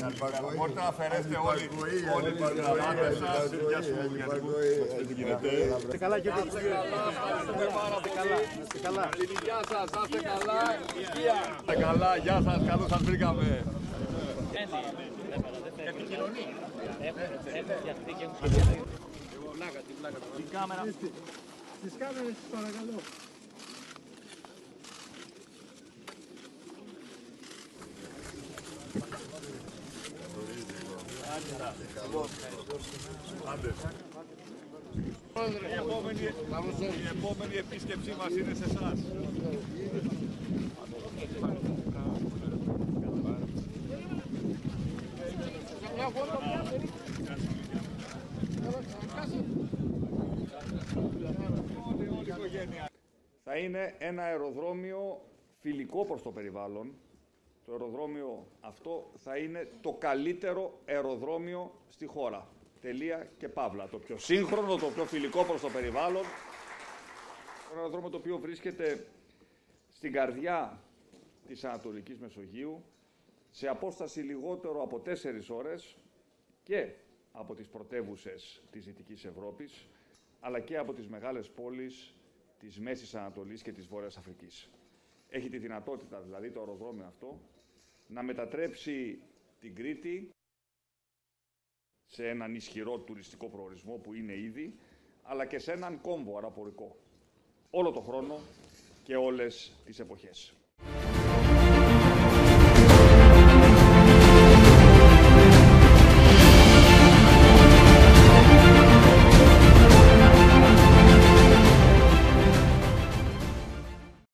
Μπορείτε να αφαιρέσετε όλοι τις γραμμάτες σας. Γεια σου, γιατί είστε καλά και ευχαριστούμε πάρα πολύ. Γεια σας, να είστε καλά. Είστε καλά, γεια σας, καλώς σας βρήκαμε. Επικοινωνία. Την κάμερα. Στις κάμερες, παρακαλώ. Η επόμενη επίσκεψή μας είναι σε εσάς. Θα είναι ένα αεροδρόμιο φιλικό προς το περιβάλλον. Το αεροδρόμιο αυτό θα είναι το καλύτερο αεροδρόμιο στη χώρα. Τελεία και παύλα. Το πιο σύγχρονο, το πιο φιλικό προς το περιβάλλον. Ένα αεροδρόμιο το οποίο βρίσκεται στην καρδιά της Ανατολικής Μεσογείου, σε απόσταση λιγότερο από 4 ώρες και από τις πρωτεύουσες της Δυτικής Ευρώπης, αλλά και από τις μεγάλες πόλεις της Μέσης Ανατολής και της Βόρειας Αφρικής. Έχει τη δυνατότητα, δηλαδή, το αεροδρόμιο αυτό, να μετατρέψει την Κρήτη σε έναν ισχυρό τουριστικό προορισμό που είναι ήδη, αλλά και σε έναν κόμβο αεροπορικό, όλο το χρόνο και όλες τις εποχές.